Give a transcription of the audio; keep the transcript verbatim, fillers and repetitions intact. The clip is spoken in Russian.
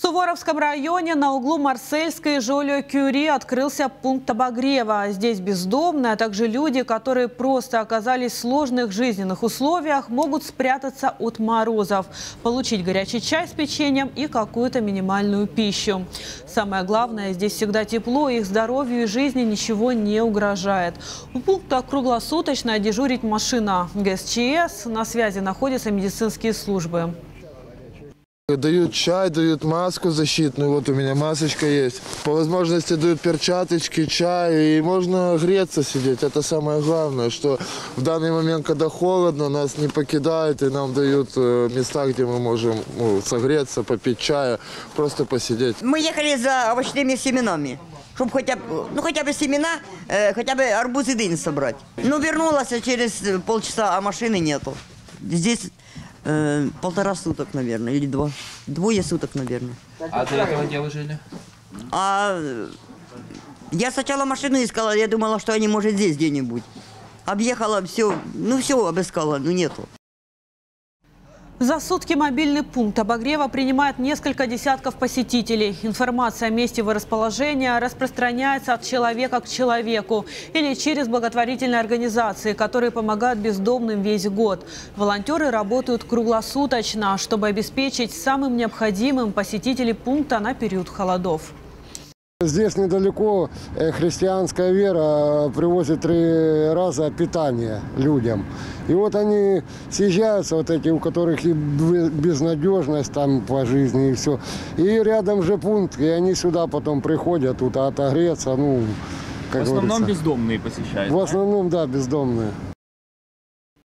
В Суворовском районе на углу Марсельской и Жолио-Кюри открылся пункт обогрева. Здесь бездомные, а также люди, которые просто оказались в сложных жизненных условиях, могут спрятаться от морозов, получить горячий чай с печеньем и какую-то минимальную пищу. Самое главное, здесь всегда тепло, их здоровью и жизни ничего не угрожает. У пункта круглосуточно дежурит машина ГСЧС, на связи находятся медицинские службы. Дают чай, дают маску защитную, вот у меня масочка есть. По возможности дают перчаточки, чай, и можно греться сидеть. Это самое главное, что в данный момент, когда холодно, нас не покидают и нам дают места, где мы можем ну, согреться, попить чая, просто посидеть. Мы ехали за овощными семенами, чтобы хотя бы, ну, хотя бы семена, э, хотя бы арбузы дынь собрать. Ну, вернулась через полчаса, а машины нету. Здесь Э, полтора суток, наверное, или два. Двое суток, наверное. А до этого где вы жили? А я сначала машину искала, я думала, что они, может, здесь где-нибудь. Объехала все, ну все обыскала, но нету. За сутки мобильный пункт обогрева принимает несколько десятков посетителей. Информация о месте его расположения распространяется от человека к человеку или через благотворительные организации, которые помогают бездомным весь год. Волонтеры работают круглосуточно, чтобы обеспечить самым необходимым посетителей пункта на период холодов. Здесь недалеко христианская вера привозит три раза питание людям. И вот они съезжаются, вот эти, у которых и безнадежность там по жизни и все. И рядом же пункт, и они сюда потом приходят тут отогреться. Ну, как в основном говорится. бездомные посещают? В основном, да, бездомные.